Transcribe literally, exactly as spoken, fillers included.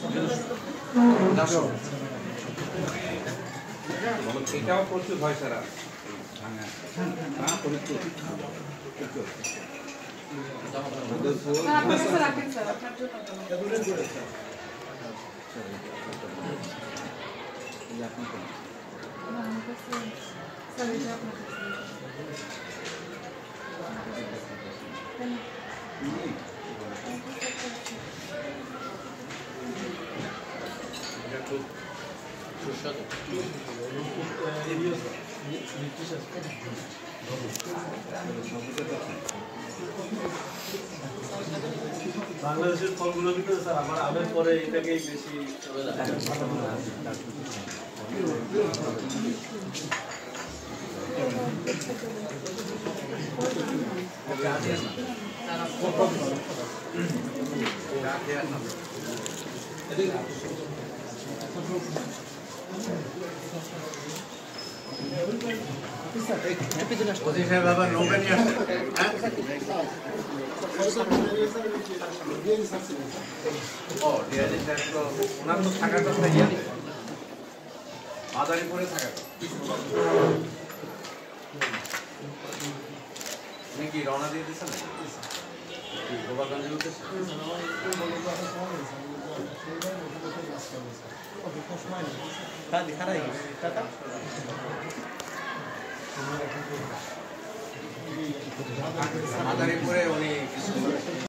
এটাও প্রচুর হয় স্যার বাংলাদেশের ফলগুলো ভিতরে স্যার আমার আমের পরে এটাকেই বেশি মাদারীপুরে থাকা কি রওনা দিয়ে দিচ্ছেন গোপালগঞ্জের উদ্দেশ্যে মাদারীপুরে উনি